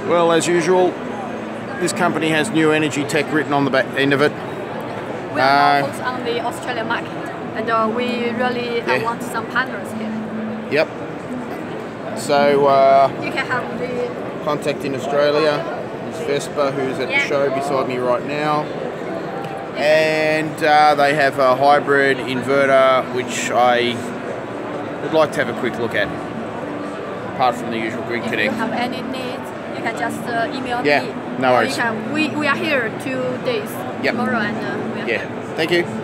Well, as usual, this company has new energy tech written on the back end of it. We are focused on the Australian market, and we really want some partners here. Yep. So you can have the contact in Australia. There's Vespa, who's at the show beside me right now, and they have a hybrid inverter, which I would like to have a quick look at. Apart from the usual grid connect. If you have any needs, you can just email me. Yeah, no worries. We are here 2 days tomorrow, and thank you.